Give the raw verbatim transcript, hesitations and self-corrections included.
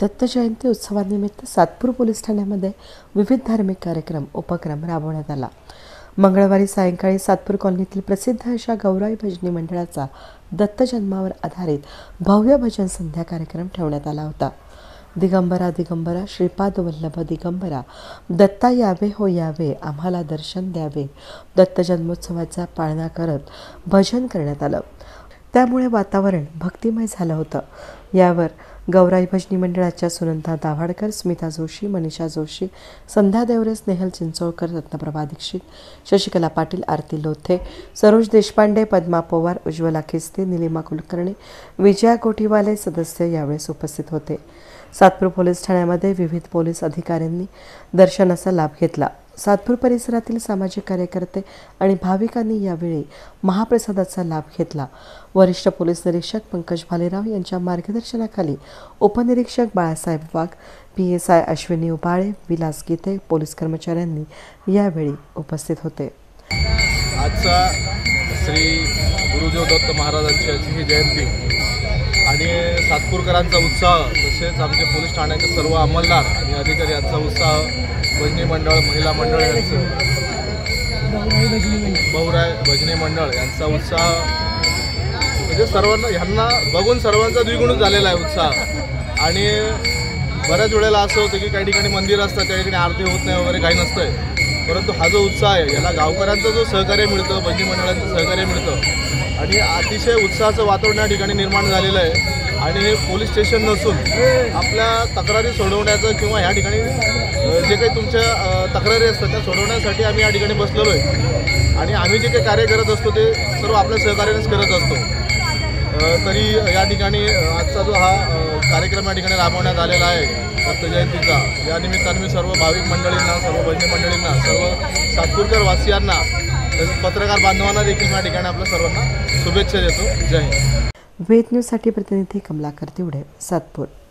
दत्त जयंती उत्सवानिमित्त सातपूर पोलीस ठाण्यामध्ये विविध धार्मिक कार्यक्रम उपक्रम राबवण्यात आला। मंगळवारी सायंकाळी सातपूर कॉलनीतील प्रसिद्ध अशा गौराई भजनी मंडळाचा दत्त जन्मावर आधारित भव्य भजन संध्या कार्यक्रम ठेवण्यात आला होता। दिगंबरा दिगंबरा श्रीपाद वल्लभ दिगंबरा दत्ता यावे हो यावे आम्हाला दर्शन द्यावे दत्त जन्मोत्सवाचा पाळणा करत भजन करण्यात आलं। त्यामुळे वातावरण भक्तिमय झालं होतं। यावर गौराई भजनी मंडळाच्या सुनंदा दाभाडकर, स्मिता जोशी, मनीषा जोशी, संध्या देवरे, स्नेहल चिंचोळकर, रत्नप्रभा दीक्षित, शशिकला पाटील, आरती लोथे, सरोज देशपांडे, पद्मा पवार, उज्ज्वला खिस्ते, निलिमा कुलकर्णी, विजया कोठीवाले सदस्य यावेळेस उपस्थित होते। सातपूर पोलीस ठाण्यामध्ये विविध पोलीस अधिकाऱ्यांनी दर्शनाचा लाभ घेतला। सातपूर परिसरातील सामाजिक कार्यकर्ते आणि भाविकांनी यावेळी महाप्रसादाचा लाभ घेतला। वरिष्ठ पोलीस निरीक्षक पंकज भालेराव यांच्या मार्गदर्शनाखाली उपनिरीक्षक Balasaheb Wagh, P S I Ashwini Ubale, Vilas Gite, police कर्मचाऱ्यांनी यावेळी उपस्थित होते। आजचा श्री गुरुदेव दत्त महाराजांची ही जयंती आणि सातपूरकरांचा उत्साह तसेच आमचे पोलीस ठाण्याचे सर्व अंमलदार आणि अधिकारी यांचा उत्साह, भजनी मंडळ, महिला मंडळ यांचं, बहुराय भजनी मंडळ यांचा उत्साह म्हणजे सर्वांना ह्यांना बघून सर्वांचा द्विगुणित झालेला आहे उत्साह। आणि बऱ्याच वेळेला असं होतं की काही ठिकाणी मंदिर असतं, त्या ठिकाणी आरती होत नाही वगैरे काही नसतंय, परंतु हा जो उत्साह आहे याला गावकऱ्यांचा जो सहकार्य मिळतं, भजनी मंडळांचं सहकार्य मिळतं आणि अतिशय उत्साहाचं वातावरण या ठिकाणी निर्माण झालेलं आहे। आणि हे पोलीस स्टेशन नसून आपल्या तक्रारी सोडवण्याचं किंवा या ठिकाणी जे काही तुमच्या तक्रारी असतात त्या सोडवण्यासाठी आम्ही या ठिकाणी बसलेलो आहे आणि आम्ही जे काही कार्य करत असतो ते सर्व आपल्या सहकार्यानेच करत असतो। तरी या ठिकाणी आजचा जो हा कार्यक्रम या ठिकाणी राबवण्यात आलेला आहे दत्त जयंतीचा, या निमित्ताने मी सर्व भाविक मंडळींना, सर्व भजनी मंडळींना, सर्व सातपूरकर वासियांना, पत्रकार बांधवांना देखील या ठिकाणी आपल्या सर्वांना शुभेच्छा देतो। जय हिंद। वेद न्यूजसाठी प्रतिनिधी कमलाकर तिवडे, सातपूर।